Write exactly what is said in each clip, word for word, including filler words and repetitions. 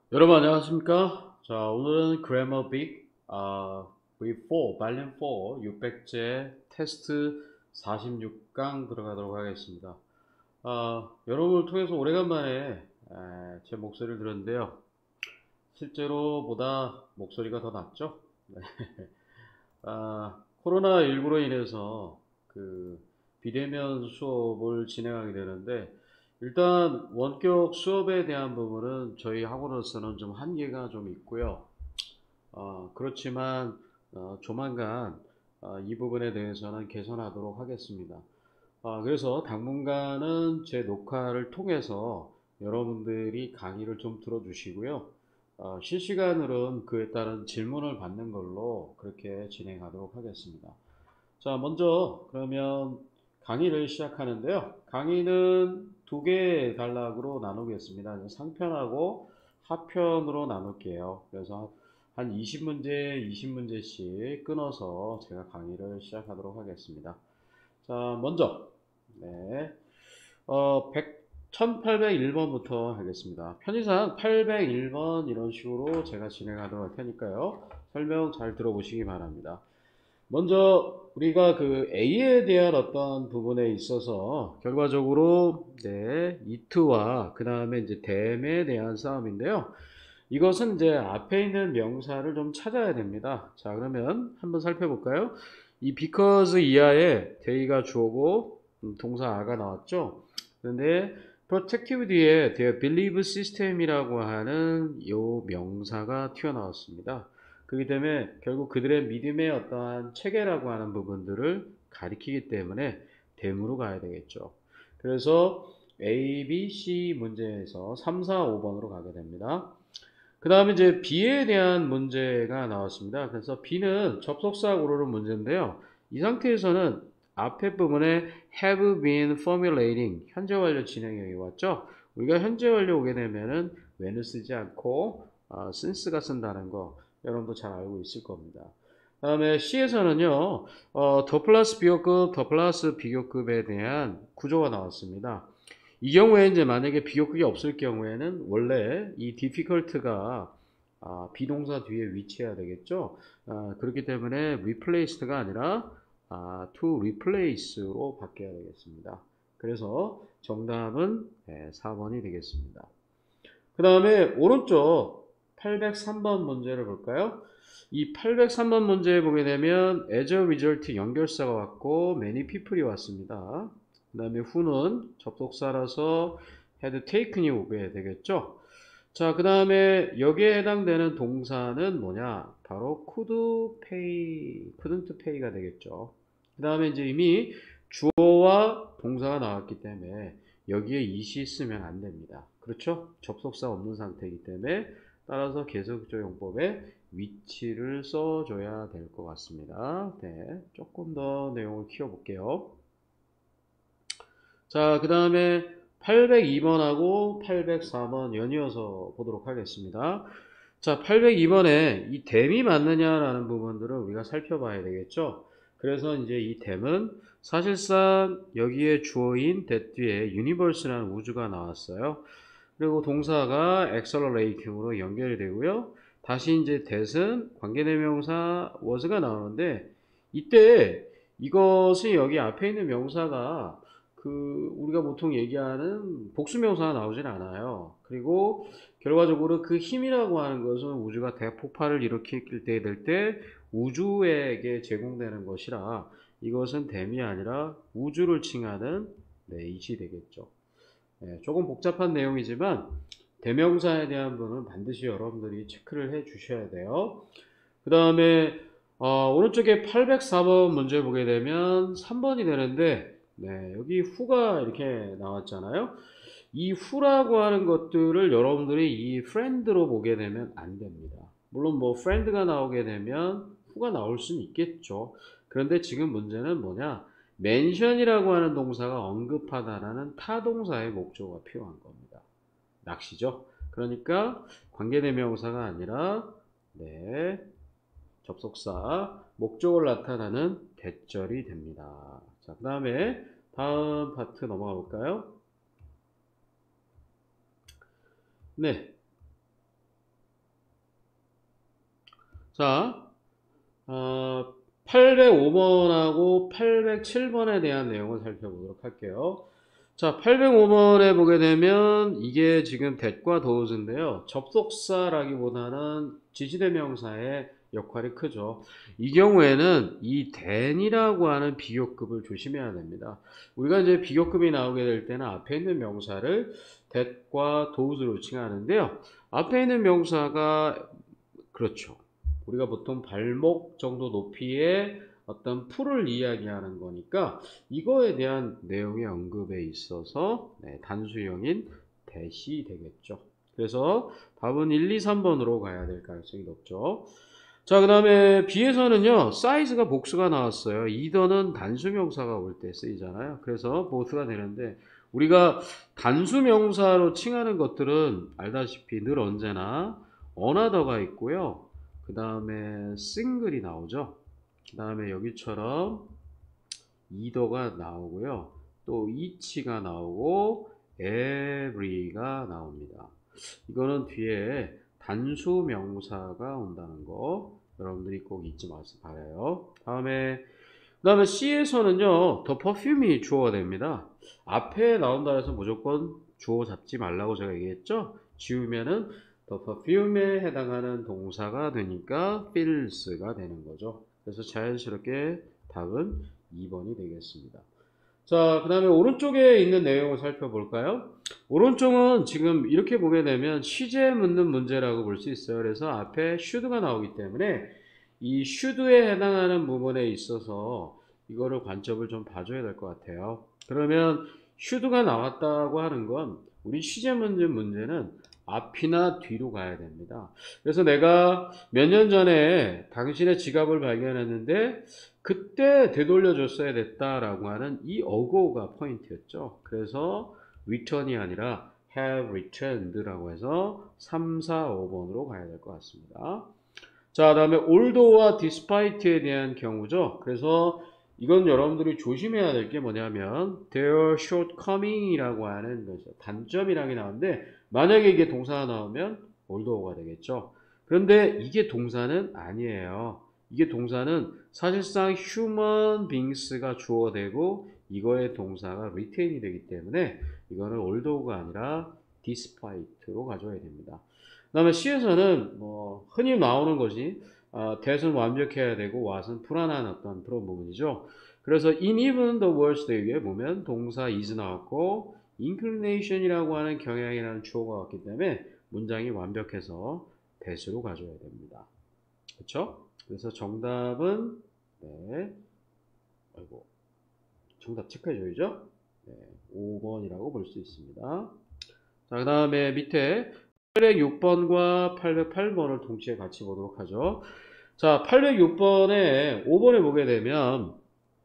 여러분 안녕하십니까? 자, 오늘은 Grammar Big 아, 브이 사, 발륨 사 육백째 테스트 사십육 강 들어가도록 하겠습니다. 아, 여러분을 통해서 오래간만에 에, 제 목소리를 들었는데요. 실제로보다 목소리가 더 낫죠? 네. 아, 코로나십구로 인해서 그 비대면 수업을 진행하게 되는데, 일단 원격 수업에 대한 부분은 저희 학원으로서는 좀 한계가 좀 있고요. 어, 그렇지만 어, 조만간 어, 이 부분에 대해서는 개선하도록 하겠습니다. 아, 그래서 당분간은 제 녹화를 통해서 여러분들이 강의를 좀 들어주시고요. 어, 실시간으로는 그에 따른 질문을 받는 걸로 그렇게 진행하도록 하겠습니다. 자, 먼저 그러면 강의를 시작하는데요. 강의는 두 개의 단락으로 나누겠습니다. 상편하고 하편으로 나눌게요. 그래서 한 이십 문제, 이십 문제씩 끊어서 제가 강의를 시작하도록 하겠습니다. 자, 먼저 네. 어, 백, 천팔백일 번부터 하겠습니다. 편의상 팔백일 번 이런 식으로 제가 진행하도록 할 테니까요. 설명 잘 들어보시기 바랍니다. 먼저 우리가 그 A에 대한 어떤 부분에 있어서 결과적으로 네, 이트와 그 다음에 이제 댐에 대한 싸움인데요. 이것은 이제 앞에 있는 명사를 좀 찾아야 됩니다. 자, 그러면 한번 살펴볼까요? 이 because 이하에 they가 주어고 음, 동사 are가 나왔죠. 그런데 protective 뒤에 their belief system이라고 하는 요 명사가 튀어나왔습니다. 그렇기 때문에 결국 그들의 믿음의 어떠한 체계라고 하는 부분들을 가리키기 때문에 댐으로 가야 되겠죠. 그래서 A, B, C 문제에서 삼, 사, 오 번으로 가게 됩니다. 그 다음에 이제 B에 대한 문제가 나왔습니다. 그래서 B는 접속사 고르는 문제인데요. 이 상태에서는 앞에 부분에 have been formulating 현재 완료 진행형이 왔죠. 우리가 현재 완료 오게 되면은 when을 쓰지 않고 어, since가 쓴다는 거 여러분도 잘 알고 있을 겁니다. 그 다음에 C에서는요, 어, 더 플러스 비교급, 더 플러스 비교급에 대한 구조가 나왔습니다. 이 경우에 이제 만약에 비교급이 없을 경우에는 원래 이 difficult가 아, 비동사 뒤에 위치해야 되겠죠. 아, 그렇기 때문에 replaced가 아니라 아, to replace로 바뀌어야 되겠습니다. 그래서 정답은 네, 사 번이 되겠습니다. 그 다음에 오른쪽 팔백삼 번 문제를 볼까요? 이 팔백삼 번 문제에 보게 되면 as a result 연결사가 왔고 many people이 왔습니다. 그 다음에 who는 접속사라서 had taken이 오게 되겠죠. 자, 그 다음에 여기에 해당되는 동사는 뭐냐? 바로 could pay, couldn't pay가 되겠죠. 그 다음에 이제 이미 주어와 동사가 나왔기 때문에 여기에 이시 쓰면 안 됩니다. 그렇죠? 접속사 없는 상태이기 때문에 따라서 계속적 용법에 위치를 써줘야 될 것 같습니다. 네, 조금 더 내용을 키워볼게요. 자, 그 다음에 팔백이 번하고 팔백사 번 연이어서 보도록 하겠습니다. 자, 팔백이 번에 이 댐이 맞느냐라는 부분들을 우리가 살펴봐야 되겠죠. 그래서 이제 이 댐은 사실상 여기에 주어인 that 뒤에 universe라는 우주가 나왔어요. 그리고 동사가 accelerating으로 연결이 되고요. 다시 이제 that은 관계대명사 was가 나오는데 이때 이것이 여기 앞에 있는 명사가 그 우리가 보통 얘기하는 복수명사가 나오진 않아요. 그리고 결과적으로 그 힘이라고 하는 것은 우주가 대폭발을 일으킬 때 될 때 우주에게 제공되는 것이라 이것은 댐이 아니라 우주를 칭하는 네, 이시 되겠죠. 네, 조금 복잡한 내용이지만 대명사에 대한 부분은 반드시 여러분들이 체크를 해 주셔야 돼요. 그 다음에 어, 오른쪽에 팔백사 번 문제 보게 되면 삼 번이 되는데 네, 여기 후가 이렇게 나왔잖아요. 이 후라고 하는 것들을 여러분들이 이 friend로 보게 되면 안 됩니다. 물론 뭐 friend가 나오게 되면 후가 나올 수는 있겠죠. 그런데 지금 문제는 뭐냐? mention이라고 하는 동사가 언급하다라는 타동사의 목적어가 필요한 겁니다. 낚시죠. 그러니까 관계대명사가 아니라 네, 접속사 목적을 나타나는 대절이 됩니다. 자, 그 다음에 다음 파트 넘어가 볼까요? 네. 자, 어, 팔백오 번하고 팔백칠 번에 대한 내용을 살펴보도록 할게요. 자, 팔백오 번에 보게 되면 이게 지금 that과 thos인데요. 접속사라기보다는 지시대명사의 역할이 크죠. 이 경우에는 이 than이라고 하는 비교급을 조심해야 됩니다. 우리가 이제 비교급이 나오게 될 때는 앞에 있는 명사를 that과 thos로 칭하는데요. 앞에 있는 명사가 그렇죠. 우리가 보통 발목 정도 높이의 어떤 풀을 이야기하는 거니까 이거에 대한 내용의 언급에 있어서 네, 단수형인 that이 되겠죠. 그래서 답은 일, 이, 삼 번으로 가야 될 가능성이 높죠. 자, 그 다음에 B에서는요, 사이즈가 복수가 나왔어요. 이더는 단수명사가 올 때 쓰이잖아요. 그래서 both가 되는데, 우리가 단수명사로 칭하는 것들은 알다시피 늘 언제나 another가 있고요. 그 다음에 single이 나오죠. 그 다음에 여기처럼 either가 나오고요. 또 each가 나오고 every가 나옵니다. 이거는 뒤에 단수 명사가 온다는 거 여러분들이 꼭 잊지 마시기 바라요. 다음에 그 다음에 C에서는요, the perfume이 주어가 됩니다. 앞에 나온다 해서 무조건 주어 잡지 말라고 제가 얘기했죠. 지우면은 the perfume에 해당하는 동사가 되니까 fills가 되는 거죠. 그래서 자연스럽게 답은 이 번이 되겠습니다. 자, 그 다음에 오른쪽에 있는 내용을 살펴볼까요? 오른쪽은 지금 이렇게 보게 되면 시제 묻는 문제라고 볼 수 있어요. 그래서 앞에 should가 나오기 때문에 이 should에 해당하는 부분에 있어서 이거를 관점을 좀 봐줘야 될 것 같아요. 그러면 should가 나왔다고 하는 건 우리 시제 묻는 문제는 앞이나 뒤로 가야 됩니다. 그래서 내가 몇 년 전에 당신의 지갑을 발견했는데 그때 되돌려줬어야 됐다라고 하는 이 어고가 포인트였죠. 그래서 return이 아니라 have returned라고 해서 삼, 사, 오 번으로 가야 될 것 같습니다. 자, 다음에 although와 despite에 대한 경우죠. 그래서 이건 여러분들이 조심해야 될 게 뭐냐면 their shortcoming이라고 하는 거죠. 단점이라는 게 나오는데 만약에 이게 동사가 나오면 although가 되겠죠. 그런데 이게 동사는 아니에요. 이게 동사는 사실상 human beings가 주어가 되고 이거의 동사가 retain이 되기 때문에 이거는 although가 아니라 despite로 가져야 됩니다. 그 다음에 C에서는 뭐 흔히 나오는 것이 어, that은 완벽해야 되고 what은 불안한 어떤 그런 부분이죠. 그래서 in even the worst 위에 보면 동사 is 나왔고 inclination이라고 하는 경향이라는 주어가 왔기 때문에 문장이 완벽해서 that으로 가져야 됩니다. 그렇죠? 그래서 정답은 네, 아이고 정답 체크해 줘야죠. 네, 오 번이라고 볼 수 있습니다. 자, 그 다음에 밑에 팔백육 번과 팔백팔 번을 동시에 같이 보도록 하죠. 자, 팔백육 번에 오 번에 보게 되면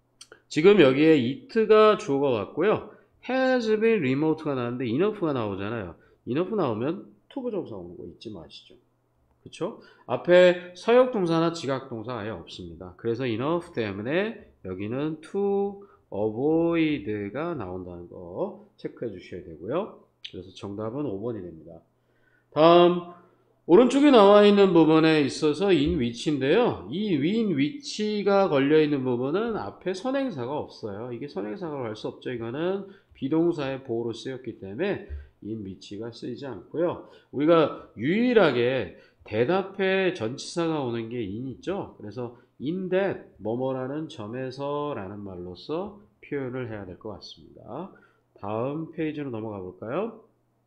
지금 여기에 it가 주어가 왔고요. has been remote가 나왔는데 enough가 나오잖아요. enough 나오면 투부정사 오는 거 잊지 마시죠. 그쵸? 앞에 서역동사나 지각동사 아예 없습니다. 그래서 enough 때문에 여기는 to avoid가 나온다는 거 체크해 주셔야 되고요. 그래서 정답은 오 번이 됩니다. 다음 오른쪽에 나와 있는 부분에 있어서 in which인데요. 이 in which가 걸려 있는 부분은 앞에 선행사가 없어요. 이게 선행사가 갈 수 없죠. 이거는 비동사의 보호로 쓰였기 때문에 in which가 쓰이지 않고요. 우리가 유일하게 대답에 전치사가 오는 게 in 있죠. 그래서 in that 뭐뭐라는 점에서 라는 말로써 표현을 해야 될 것 같습니다. 다음 페이지로 넘어가 볼까요?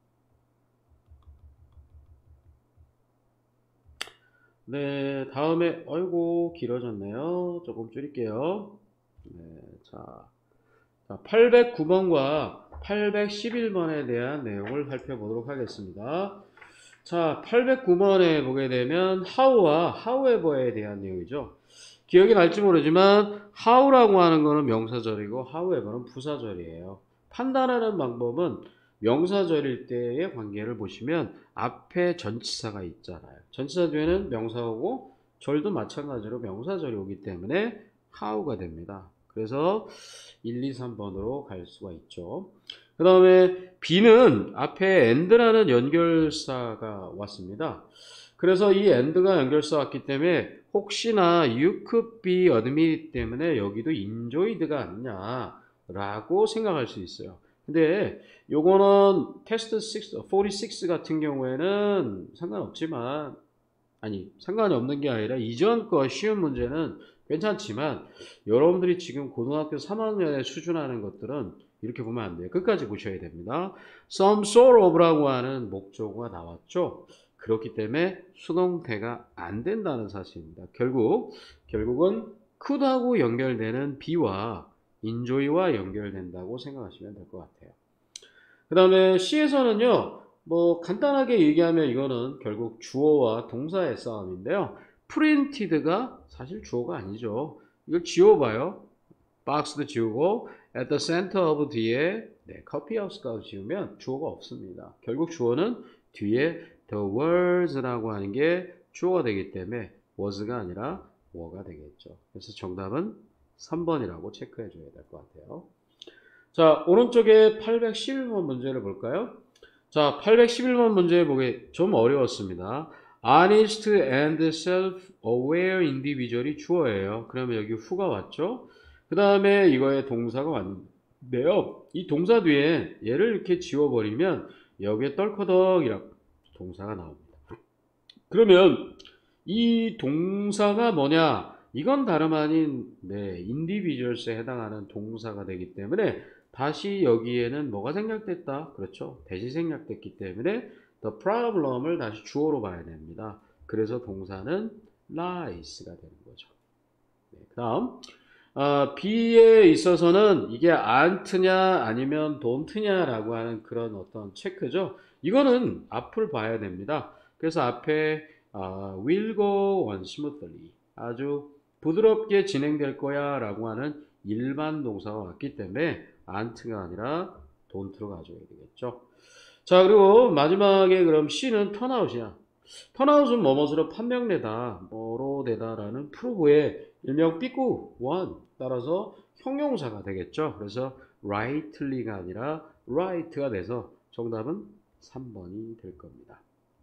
네, 다음에 아이고 길어졌네요. 조금 줄일게요. 네, 자, 자 팔백구 번과 팔백십일 번에 대한 내용을 살펴보도록 하겠습니다. 자, 팔백구 번에 보게 되면 how와 however에 대한 내용이죠. 기억이 날지 모르지만 how라고 하는 거는 명사절이고 however는 부사절이에요. 판단하는 방법은 명사절일 때의 관계를 보시면 앞에 전치사가 있잖아요. 전치사 뒤에는 명사 오고 절도 마찬가지로 명사절이 오기 때문에 how가 됩니다. 그래서 일, 이, 삼 번으로 갈 수가 있죠. 그 다음에 B는 앞에 and라는 연결사가 왔습니다. 그래서 이 and가 연결사 왔기 때문에 혹시나 you could be admitted 때문에 여기도 enjoyed가 아니냐라고 생각할 수 있어요. 근데 요거는 테스트 육, 사십육 같은 경우에는 상관없지만, 아니 상관이 없는 게 아니라 이전 거 쉬운 문제는 괜찮지만 여러분들이 지금 고등학교 삼 학년에 수준하는 것들은 이렇게 보면 안 돼요. 끝까지 보셔야 됩니다. some sort of라고 하는 목적어가 나왔죠. 그렇기 때문에 수동태가 안 된다는 사실입니다. 결국 결국은 could하고 연결되는 be와 enjoy와 연결된다고 생각하시면 될 것 같아요. 그 다음에 C에서는요, 뭐 간단하게 얘기하면 이거는 결국 주어와 동사의 싸움인데요. printed가 사실 주어가 아니죠. 이걸 지워봐요. 박스도 지우고 at the center of 뒤에 네, copy house까지 지우면 주어가 없습니다. 결국 주어는 뒤에 the words라고 하는 게 주어가 되기 때문에 was가 아니라 were가 되겠죠. 그래서 정답은 삼 번이라고 체크해 줘야 될 것 같아요. 자, 오른쪽에 팔백십일 번 문제를 볼까요? 자, 팔백십일 번 문제 보기 좀 어려웠습니다. honest and self-aware individual이 주어예요. 그러면 여기 who가 왔죠? 그 다음에 이거에 동사가 왔는데요. 이 동사 뒤에 얘를 이렇게 지워버리면 여기에 떨커덕이라고 동사가 나옵니다. 그러면 이 동사가 뭐냐? 이건 다름 아닌 네, individuals에 해당하는 동사가 되기 때문에 다시 여기에는 뭐가 생략됐다? 그렇죠. 대시 생략됐기 때문에 the problem을 다시 주어로 봐야 됩니다. 그래서 동사는 lies가 되는 거죠. 네, 그 다음 어, B에 있어서는 이게 aren't냐 아니면 don't냐라고 하는 그런 어떤 체크죠. 이거는 앞을 봐야 됩니다. 그래서 앞에 어, will go on smoothly 아주 부드럽게 진행될 거야 라고 하는 일반 동사가 왔기 때문에 aren't가 아니라 don't로 가져야 되겠죠. 자, 그리고 마지막에 그럼 C는 턴아웃이야. 턴아웃은 뭐뭐으로 판명되다, 뭐로 되다라는 프로브의 일명 삐꾸 원 따라서 형용사가 되겠죠. 그래서 rightly가 아니라 right가 돼서 정답은 삼 번이 될 겁니다.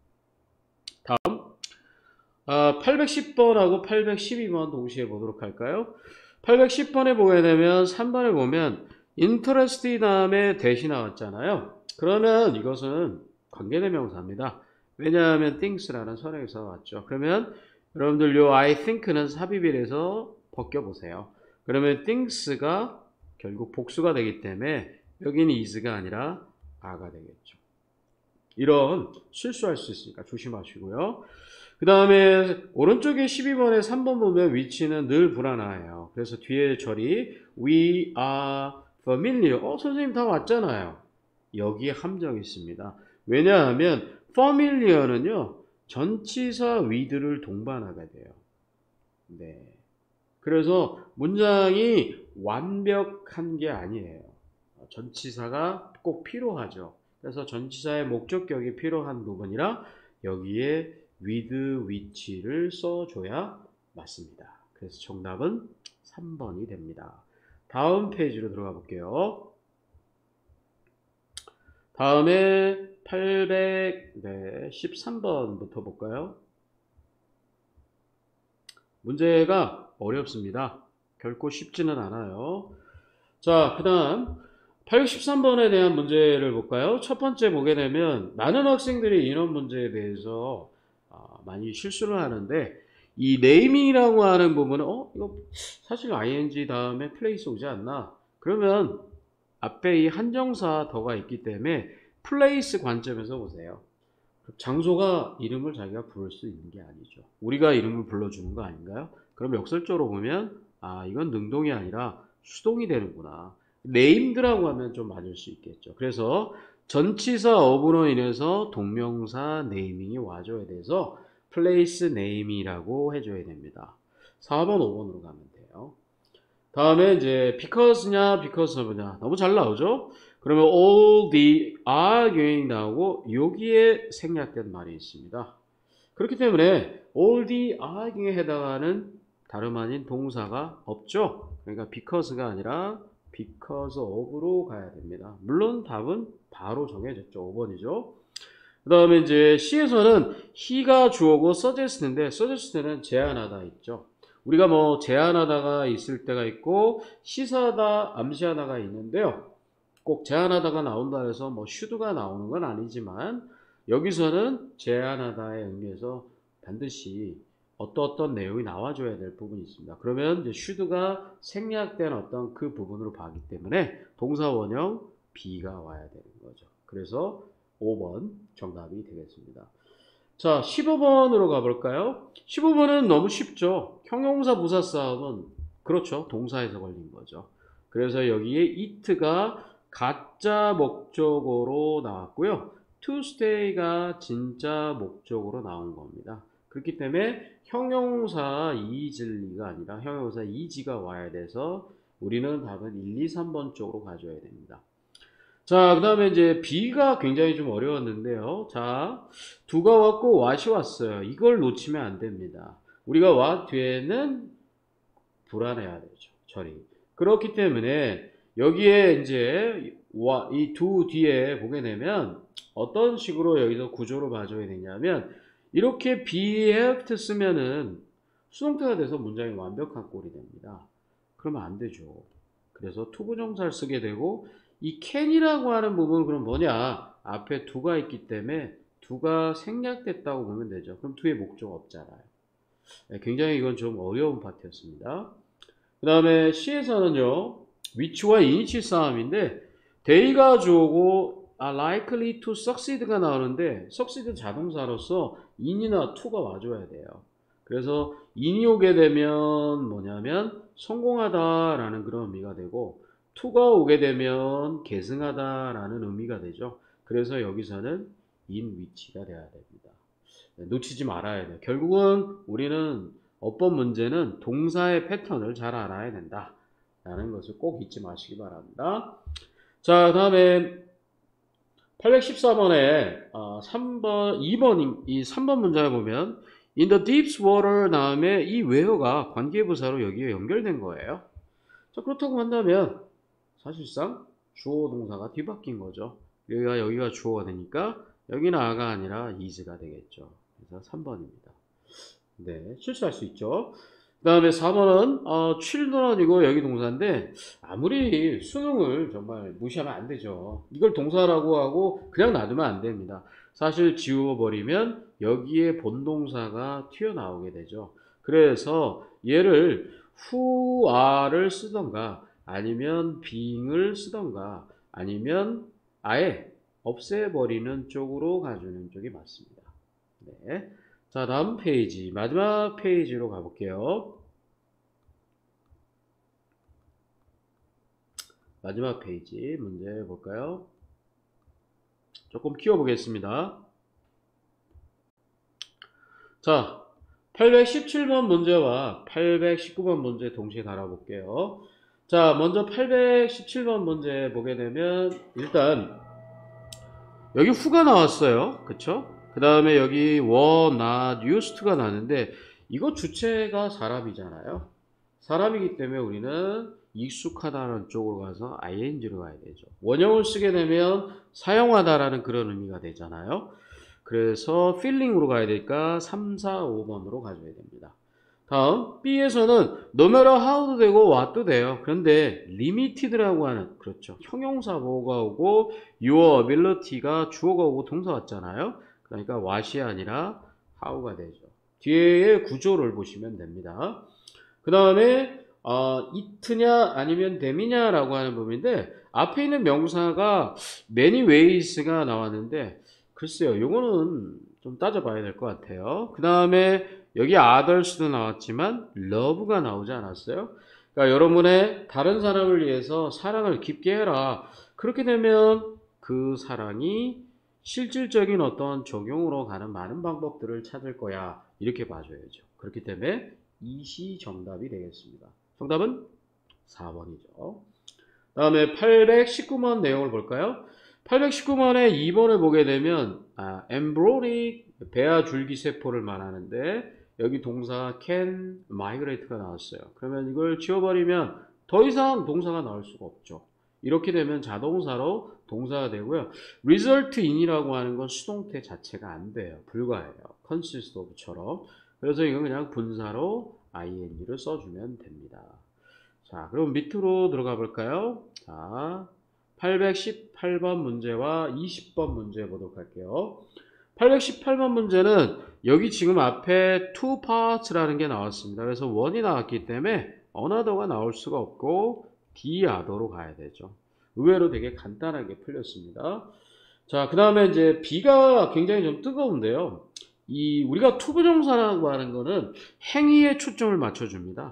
다음 아, 팔백십 번하고 팔백십이 번 동시에 보도록 할까요? 팔백십 번에 보게 되면 삼 번에 보면 interest 다음에 대시 나왔잖아요. 그러면 이것은 관계대명사입니다. 왜냐하면 things라는 선행사가 왔죠. 그러면 여러분들 요 I think는 삽입이라서 벗겨보세요. 그러면 things가 결국 복수가 되기 때문에 여기는 is가 아니라 are가 되겠죠. 이런 실수할 수 있으니까 조심하시고요. 그 다음에 오른쪽에 십이 번에 삼 번 보면 위치는 늘 불안해요. 그래서 뒤에 절이 we are familiar. 어, 선생님 다 왔잖아요. 여기에 함정이 있습니다. 왜냐하면 familiar는요, 전치사 with를 동반하게 돼요. 네. 그래서 문장이 완벽한 게 아니에요. 전치사가 꼭 필요하죠. 그래서 전치사의 목적격이 필요한 부분이라 여기에 with, which를 써줘야 맞습니다. 그래서 정답은 삼 번이 됩니다. 다음 페이지로 들어가 볼게요. 다음에 팔백십삼 번부터 볼까요? 문제가 어렵습니다. 결코 쉽지는 않아요. 자, 그 다음 팔백십삼 번에 대한 문제를 볼까요? 첫 번째 보게 되면 많은 학생들이 이런 문제에 대해서 많이 실수를 하는데 이 네이밍이라고 하는 부분은 어? 이거 사실 아이엔지 다음에 플레이스 오지 않나? 그러면 앞에 이 한정사 더가 있기 때문에 플레이스 관점에서 보세요. 장소가 이름을 자기가 부를 수 있는 게 아니죠. 우리가 이름을 불러주는 거 아닌가요? 그럼 역설적으로 보면 아, 이건 능동이 아니라 수동이 되는구나. 네임드라고 하면 좀 맞을 수 있겠죠. 그래서 전치사 어부로 인해서 동명사 네이밍이 와줘야 돼서 플레이스 네임이라고 해줘야 됩니다. 사 번, 오 번으로 가면 돼요. 다음에 이제 because냐, because of냐 너무 잘 나오죠? 그러면 all the arguing 나오고 여기에 생략된 말이 있습니다. 그렇기 때문에 all the arguing에 해당하는 다름 아닌 동사가 없죠. 그러니까 because가 아니라 because of로 가야 됩니다. 물론 답은 바로 정해졌죠. 오 번이죠. 그 다음에 이제 C에서는 he가 주어고 suggest인데 suggest는 제안하다 있죠. 우리가 뭐 제안하다가 있을 때가 있고 시사하다, 암시하다가 있는데요. 꼭 제안하다가 나온다 해서 뭐 should가 나오는 건 아니지만 여기서는 제안하다의 의미에서 반드시 어떤 어떤 내용이 나와줘야 될 부분이 있습니다. 그러면 이제 should가 생략된 어떤 그 부분으로 봤기 때문에 동사 원형 B가 와야 되는 거죠. 그래서 오 번 정답이 되겠습니다. 자, 십오 번으로 가볼까요? 십오 번은 너무 쉽죠. 형용사 부사 싸움은 그렇죠. 동사에서 걸린 거죠. 그래서 여기에 it가 가짜 목적어로 나왔고요. to stay가 진짜 목적어로 나온 겁니다. 그렇기 때문에 형용사 is가 아니라 형용사 is가 와야 돼서 우리는 답은 일, 이, 삼 번 쪽으로 가져야 됩니다. 자, 그 다음에 이제 B가 굉장히 좀 어려웠는데요. 자, 두가 왔고 what이 왔어요. 이걸 놓치면 안 됩니다. 우리가 what 뒤에는 불안해야 되죠. 처리. 그렇기 때문에 여기에 이제 이 두 뒤에 보게 되면 어떤 식으로 여기서 구조로 봐줘야 되냐면 이렇게 be have to 쓰면은 수동태가 돼서 문장이 완벽한 꼴이 됩니다. 그러면 안 되죠. 그래서 투부정사를 쓰게 되고 이 can이라고 하는 부분은 그럼 뭐냐? 앞에 두가 있기 때문에 두가 생략됐다고 보면 되죠. 그럼 두의 목적 없잖아요. 굉장히 이건 좀 어려운 파트였습니다. 그 다음에 C에서는요, which와 inich 싸움인데, they가 주어고 are likely to succeed가 나오는데, succeed 자동사로서 in이나 to가 와줘야 돼요. 그래서 in이 오게 되면 뭐냐면 성공하다라는 그런 의미가 되고, to가 오게 되면 계승하다라는 의미가 되죠. 그래서 여기서는 in which가 돼야 됩니다. 놓치지 말아야 돼요. 결국은 우리는 어법 문제는 동사의 패턴을 잘 알아야 된다 라는 것을 꼭 잊지 마시기 바랍니다. 자, 다음에 팔백십사 번에 어, 삼 번, 이 번, 이 삼 번 문장에 보면 in the deep water 다음에 이 where가 관계부사로 여기에 연결된 거예요. 자, 그렇다고 한다면 사실상 주어 동사가 뒤바뀐 거죠. 여기가 여기가 주어가 되니까 여기는 아가 아니라 is가 되겠죠. 그래서 삼 번입니다. 네, 실수할 수 있죠. 그 다음에 사 번은 어, children이고 여기 동사인데 아무리 수능을 정말 무시하면 안 되죠. 이걸 동사라고 하고 그냥 놔두면 안 됩니다. 사실 지워버리면 여기에 본동사가 튀어나오게 되죠. 그래서 얘를 who are를 쓰던가 아니면 being을 쓰던가 아니면 아예 없애버리는 쪽으로 가주는 쪽이 맞습니다. 네. 자, 다음 페이지, 마지막 페이지로 가볼게요. 마지막 페이지 문제 볼까요? 조금 키워보겠습니다. 자, 팔백십칠 번 문제와 팔백십구 번 문제 동시에 달아볼게요. 자, 먼저 팔백십칠 번 문제 보게 되면 일단 여기 who가 나왔어요. 그쵸? 그 다음에 여기 were not used to가 나는데 이거 주체가 사람이잖아요. 사람이기 때문에 우리는 익숙하다는 쪽으로 가서 ing로 가야 되죠. 원형을 쓰게 되면 사용하다라는 그런 의미가 되잖아요. 그래서 feeling으로 가야 되니까 삼, 사, 오 번으로 가져야 됩니다. 다음 B에서는 no matter how도 되고 what도 돼요. 그런데 limited라고 하는 그렇죠. 형용사 보호가 오고 your ability가 주어가 오고 동사 왔잖아요. 그러니까 what이 아니라 how가 되죠. 뒤에 구조를 보시면 됩니다. 그 다음에 어, it냐 아니면 them이냐 라고 하는 부분인데 앞에 있는 명사가 many ways가 나왔는데 글쎄요. 이거는 좀 따져봐야 될 것 같아요. 그 다음에 여기 others도 나왔지만 love가 나오지 않았어요. 그러니까 여러분의 다른 사람을 위해서 사랑을 깊게 해라. 그렇게 되면 그 사랑이 실질적인 어떤 적용으로 가는 많은 방법들을 찾을 거야. 이렇게 봐줘야죠. 그렇기 때문에 이시 정답이 되겠습니다. 정답은 사 번이죠. 다음에 팔백십구 번 내용을 볼까요? 팔백십구 번에 이 번을 보게 되면 아, embryonic 배아 줄기세포를 말하는데 여기 동사 can migrate가 나왔어요. 그러면 이걸 지워버리면 더 이상 동사가 나올 수가 없죠. 이렇게 되면 자동사로 동사가 되고요. result in이라고 하는 건 수동태 자체가 안 돼요. 불가해요. consist of처럼. 그래서 이건 그냥 분사로 ing를 써주면 됩니다. 자, 그럼 밑으로 들어가 볼까요? 자, 팔백십팔 번 문제와 이십 번 문제 보도록 할게요. 팔백십팔 번 문제는 여기 지금 앞에 two parts라는 게 나왔습니다. 그래서 one이 나왔기 때문에 another가 나올 수가 없고 the other로 가야 되죠. 의외로 되게 간단하게 풀렸습니다. 자, 그 다음에 이제 B가 굉장히 좀 뜨거운데요. 이 우리가 투부정사라고 하는 거는 행위에 초점을 맞춰줍니다.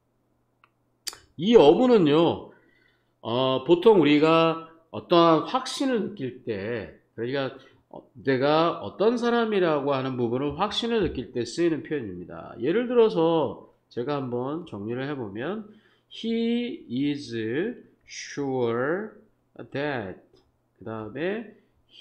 이 어부는요, 어, 보통 우리가 어떠한 확신을 느낄 때, 그러니까 내가 어떤 사람이라고 하는 부분을 확신을 느낄 때 쓰이는 표현입니다. 예를 들어서 제가 한번 정리를 해보면 He is sure that 그 다음에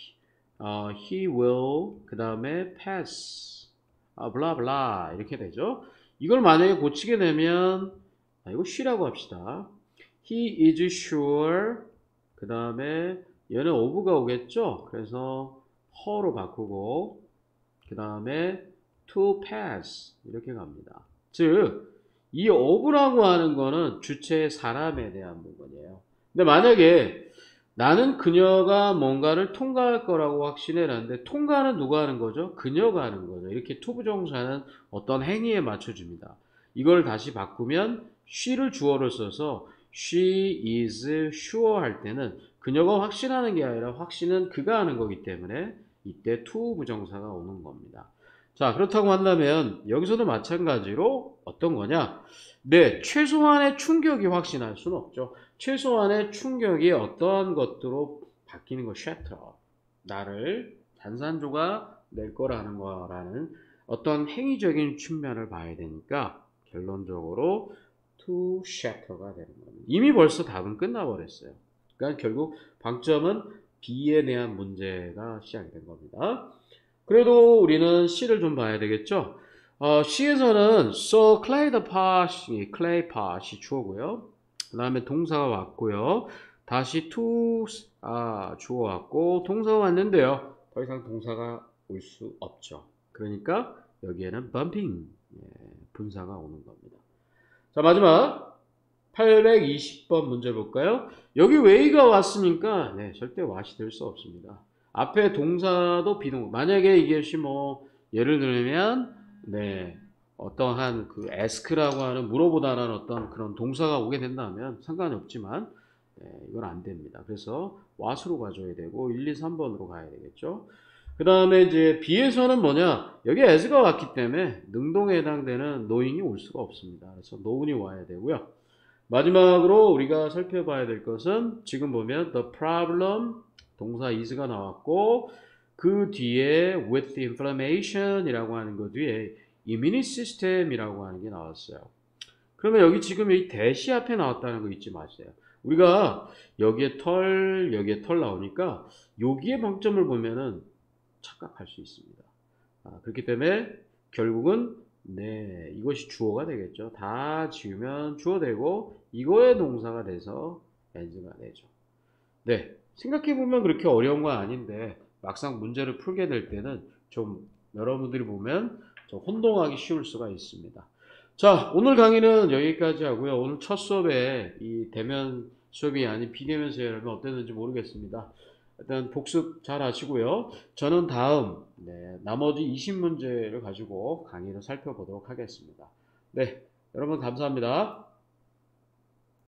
어, he will 그 다음에 pass 아, 블라 블라 이렇게 되죠. 이걸 만약에 고치게 되면 아, 이거 she라고 합시다. He is sure 그 다음에 얘는 of가 오겠죠. 그래서 her로 바꾸고 그 다음에 to pass 이렇게 갑니다. 즉 이 of라고 하는 거는 주체의 사람에 대한 부분이에요. 근데 만약에 나는 그녀가 뭔가를 통과할 거라고 확신해 놨는데 통과는 누가 하는 거죠? 그녀가 하는 거죠. 이렇게 투부정사는 어떤 행위에 맞춰줍니다. 이걸 다시 바꾸면 she를 주어를 써서 she is sure 할 때는 그녀가 확신하는 게 아니라 확신은 그가 하는 거기 때문에 이때 to 부정사가 오는 겁니다. 자, 그렇다고 한다면 여기서도 마찬가지로 어떤 거냐? 네, 최소한의 충격이 확신할 수는 없죠. 최소한의 충격이 어떠한 것들로 바뀌는 거, shatter. 나를 산산조각 낼 거라는 거라는 어떤 행위적인 측면을 봐야 되니까 결론적으로 to shatter가 되는 겁니다. 이미 벌써 답은 끝나버렸어요. 그러니까 결국 방점은 B에 대한 문제가 시작이 된 겁니다. 그래도 우리는 C를 좀 봐야 되겠죠. 어, C에서는 so clay the pot, clay pot이 주어고요. 그 다음에 동사가 왔고요. 다시 to 아, 주어 왔고 동사가 왔는데요. 더 이상 동사가 올 수 없죠. 그러니까 여기에는 bumping 예, 분사가 오는 겁니다. 자, 마지막 팔백이십 번 문제 볼까요? 여기 way가 왔으니까 네, 절대 what이 될 수 없습니다. 앞에 동사도 비동 만약에 이것이 뭐 예를 들면 네 어떠한 그 ask라고 하는 물어보다라는 어떤 그런 동사가 오게 된다면 상관이 없지만 네, 이건 안 됩니다. 그래서 what으로 가져야 되고 일, 이, 삼 번으로 가야 되겠죠. 그 다음에 이제 B에서는 뭐냐 여기 as가 왔기 때문에 능동에 해당되는 knowing이 올 수가 없습니다. 그래서 known이 와야 되고요. 마지막으로 우리가 살펴봐야 될 것은 지금 보면 the problem 동사 is가 나왔고 그 뒤에 with inflammation 이라고 하는 것 뒤에 immune system 이라고 하는 게 나왔어요. 그러면 여기 지금 이 대시 앞에 나왔다는 거 잊지 마세요. 우리가 여기에 털 여기에 털 나오니까 여기에 방점을 보면은 착각할 수 있습니다. 아, 그렇기 때문에 결국은 네 이것이 주어가 되겠죠. 다 지우면 주어 되고 이거의 동사가 돼서 as가 되죠. 네 생각해보면 그렇게 어려운 건 아닌데 막상 문제를 풀게 될 때는 좀 여러분들이 보면 좀 혼동하기 쉬울 수가 있습니다. 자, 오늘 강의는 여기까지 하고요. 오늘 첫 수업에 이 대면 수업이 아닌 비대면 수업이 어땠는지 모르겠습니다. 일단 복습 잘 하시고요. 저는 다음 네, 나머지 이십 문제를 가지고 강의를 살펴보도록 하겠습니다. 네, 여러분 감사합니다.